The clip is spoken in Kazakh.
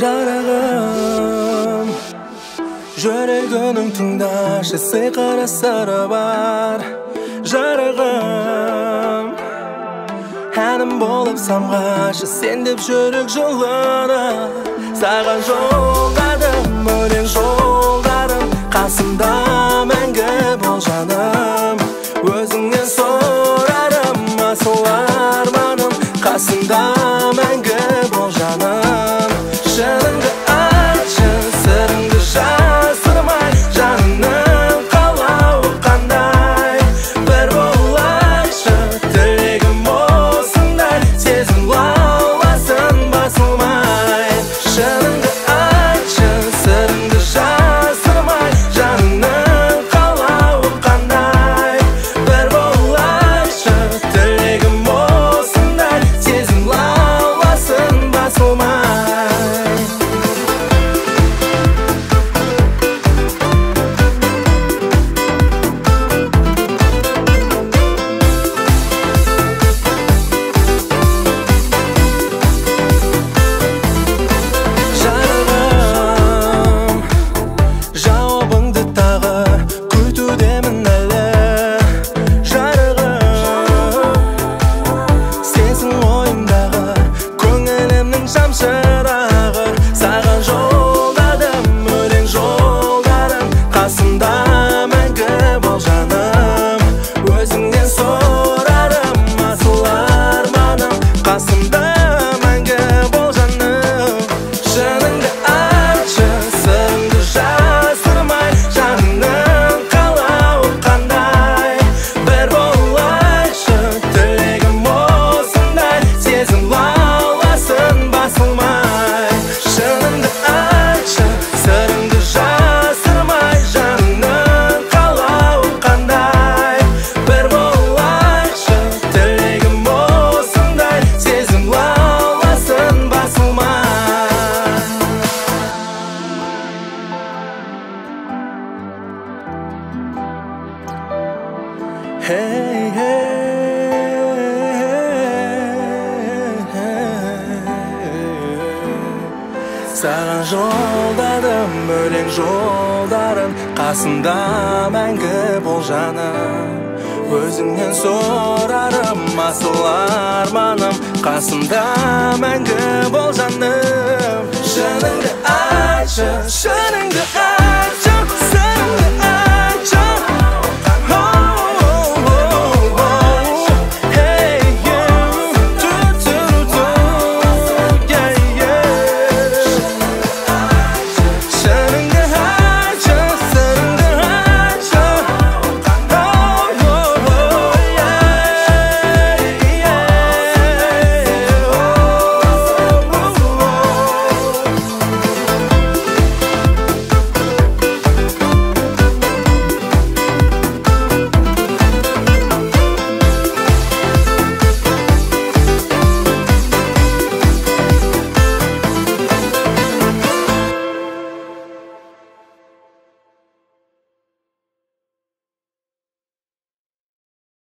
жарығым, жүрегінің тыңдашы, сиқырлы сыры бар. Жарығым, әнім болып самғашы, сен деп жүрек жылына. Саған жолдадым өлең жолдарым, қасымда мәңгі бол жаным. Өзіңнен сұрарым асыл арманым, қасымда мәңгі бол жаным. Шыныңды айтшы, сырыңды жасырмай, жаныңның қалауы қандай. Бір болайшы, тілегім осындай, сезім лауласын басылмай. Шыныңды айтшы, сырыңды жасырмай, жаныңның қалауы қандай. Бір болайшы, тілегім осындай, сезім лауласын басылмай. Жарығым, жауабыңды тағы күтудемін әлі. Жарығым, сенсің ойымдағы көңілімнің шамшырағы. Саған жолдадым өлең жолдарым, қасымда мәңгі бол жаным. Өзіңнен сұрарым асыл арманым, қасымда мәңгі бол жаным. Шыныңды айтшы, сырыңды жасырмай, жаныңның қалауы қандай. Бір болайшы, тілегім осындай, сезім лауласын басылмай. Шыныңды айтшы, сырыңды жасырмай, жаныңның қалауы қандай. Бір болайшы, тілегім осындай, сезім лауласын басылмай. Hey, саған жолдадым өлең жолдарын, қасымда мәңгі бол жаным. Өзіңнен сұрарым асыл арманым, қасымда мәңгі бол жаным. Шыныңды айтшы, шыныңды